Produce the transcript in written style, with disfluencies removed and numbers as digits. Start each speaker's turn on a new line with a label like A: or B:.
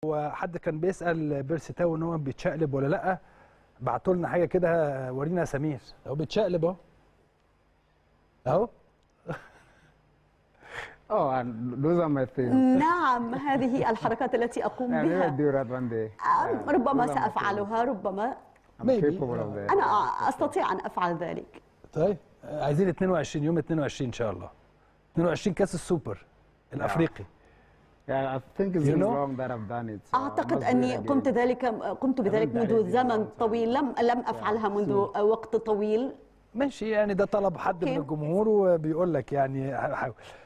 A: وحد كان بيسال بيرسي تاو ان هو بيتشقلب ولا لا. بعتوا لنا حاجه كده، ورينا يا سمير اهو بيتشقلب اهو اهو.
B: those are my things.
C: نعم، هذه الحركات التي أقوم
B: I
C: بها.
B: will do that one day.
C: ربما
B: those are my
C: سأفعلها،
B: things.
C: ربما
B: I'm capable of that.
C: أنا أستطيع أن أفعل ذلك.
A: طيب عايزين 22 يوم 22 ان شاء الله، 22 كاس السوبر الافريقي.
B: Yeah, I think it's been long that I've done it. So
C: أعتقد أني قمت بذلك منذ زمن طويل، لم أفعلها منذ وقت طويل.
A: ماشي، يعني ده طلب حد من الجمهور وبيقول لك يعني حاول.